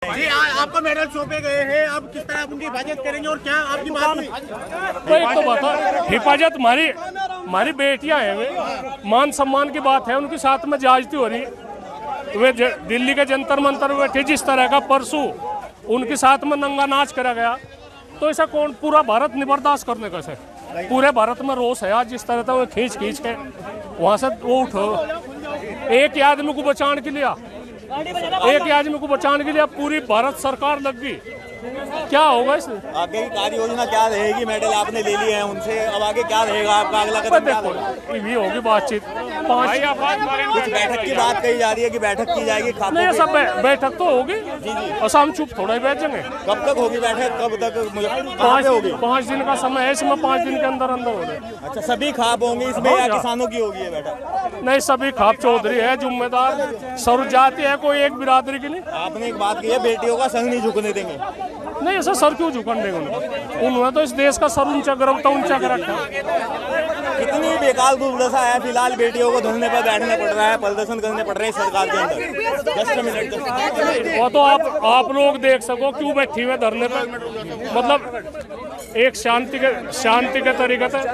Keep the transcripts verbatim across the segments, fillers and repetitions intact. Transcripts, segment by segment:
जी आपको मेडल सौंपे गए हैं, आप किस तरह उनकी हिफाजत करेंगे और क्या आपकी बात हुई? तो बता, हिफाजत हमारी हमारी बेटियां हैं, वे मान सम्मान की बात है, उनके साथ में जायजती हो रही। वे दिल्ली के जंतर मंतर बैठे, जिस तरह का परसों उनके साथ में नंगा नाच करा गया, तो ऐसा कौन पूरा भारत नहीं बर्दाश्त करने का से। पूरे भारत में रोष है आज, जिस तरह था वो खींच खींच के वहाँ से वो उठो। एक आदमी को बचाने के लिए एक आदमी को बचाने के लिए पूरी भारत सरकार लग गई। क्या होगा इसमें? आगे की कार्य योजना क्या रहेगी? मेडल आपने ले लिए हैं उनसे, अब आगे क्या रहेगा आपका अगला कदम? क्या रहेगा? ये होगी बातचीत। कुछ बैठक की बात कही जा रही है कि बैठक की जाएगी। नहीं, सब बैठक तो होगी और हम चुप थोड़ा ही बैठ जाएंगे। कब तक होगी बैठक? कब तक पाँच होगी? पाँच दिन का समय है, इसमें पाँच दिन के अंदर अंदर हो जाए। अच्छा, सभी खाप होंगे इसमें या किसानों की होगी ये बैठक? नहीं, सभी खाप चौधरी है जिम्मेदार, सर्व जाति है, कोई एक बिरादरी की नहीं। आपने एक बात की है, बेटियों का संग नहीं झुकने देंगे। नहीं, ऐसा सर क्यों झुकन देंगे उनको? उन्होंने तो इस देश का सर ऊंचा कर रखा ऊंचा कर रखा। कितनी बेकार दुर्दशा है, फिलहाल बेटियों को धरने पर बैठना पड़ रहा है, प्रदर्शन करने पड़ रहे हैं सरकार के अंदर। जस्ट मिनट, वो तो आप आप लोग देख सको क्यों बैठी हुए धरने पर। मतलब एक शांति के शांति के तरीके से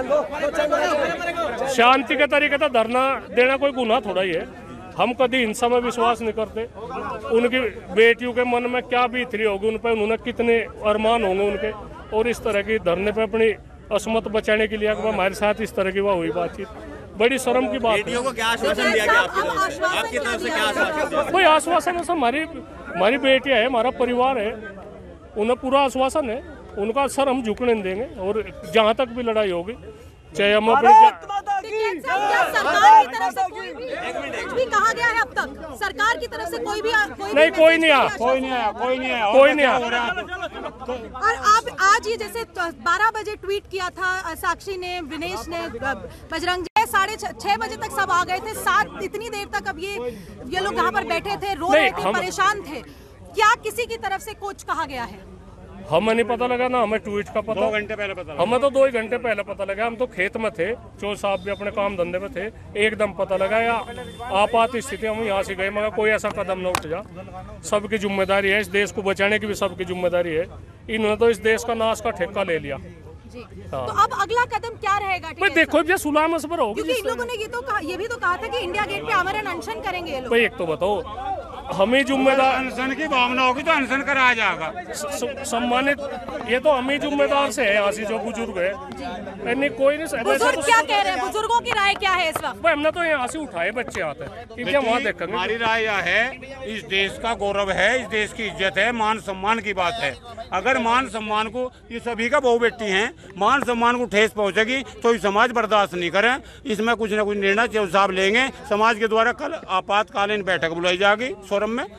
शांति के तरीके से धरना देना कोई गुनाह थोड़ा ही है। हम कभी हिंसा में विश्वास नहीं करते। उनकी बेटियों के मन में क्या बीत रही होगी, उन पर उन्होंने कितने अरमान होंगे उनके, और इस तरह की धरने पे अपनी असमत बचाने के लिए हमारे साथ इस तरह की वह हुई बातचीत, बड़ी शर्म की बात है। बेटियों को क्या आश्वासन दिया गया आपकी तरफ से? आपकी तरफ से क्या आश्वासन दिया? कोई आश्वासन है? हमारी हमारी बेटियां है, हमारा परिवार है, उन्हें पूरा आश्वासन है। उनका सर हम झुकने नहीं देंगे, और जहाँ तक भी लड़ाई होगी, चाहे हम अपनी सरकार की तरफ से कोई भी कुछ भी कहा गया है अब तक? सरकार की तरफ से कोई भी कोई नहीं, कोई नहीं आया, कोई नहीं आया, कोई नहीं आया, कोई नहीं आया। और आप आज ये जैसे बारह बजे ट्वीट किया था साक्षी ने, विनेश ने, बजरंग जी, साढ़े छह बजे तक सब आ गए थे, सात इतनी देर तक अब ये ये लोग यहाँ पर बैठे थे, रो रहे थे, परेशान थे। क्या किसी की तरफ से कुछ कहा गया है? हमें नहीं पता लगा ना, हमें ट्वीट का पता दो घंटे पहले पता लगा। हमें तो दो ही घंटे पहले पता लगा। हम तो खेत में थे, चो साहब भी अपने काम धंधे में थे, एकदम पता लगा। या आपात स्थिति हम यहाँ से गए, मगर कोई ऐसा कदम न उठ जा। सबकी जिम्मेदारी है, इस देश को बचाने की भी सबकी जिम्मेदारी है। इन्होंने तो इस देश का नाश का ठेका ले लिया। जी। हाँ। तो अब अगला कदम क्या रहेगा? भाई देखो, ये सुलह मशवरा होगी, क्योंकि इन लोगों ने ये तो कहा, ये भी तो कहा था कि इंडिया गेट पे आमरण अनशन करेंगे ये लोग। भाई एक तो बताओ, हमें जिम्मेदार, अनशन की भावना होगी तो अनशन कराया जाएगा। सम्मानित, ये तो हमें जिम्मेदार से है, यहाँ से जो बुजुर्ग है। नहीं, कोई नहीं। बुजुर्ग क्या कह रहे हैं? बुजुर्गों की राय क्या है इस वक्त? भाई हमने तो यहाँ से उठाए, बच्चे आते हैं, वहाँ देखेंगे। हमारी राय यह है, इस देश का गौरव है, इस देश की इज्जत है, मान सम्मान की बात है। अगर मान सम्मान को, ये सभी का बहु बेटी हैं, मान सम्मान को ठेस पहुंचेगी तो ये समाज बर्दाश्त नहीं करें। इसमें कुछ न कुछ निर्णय साहब लेंगे। समाज के द्वारा कल आपातकालीन बैठक बुलाई जाएगी सोरम में।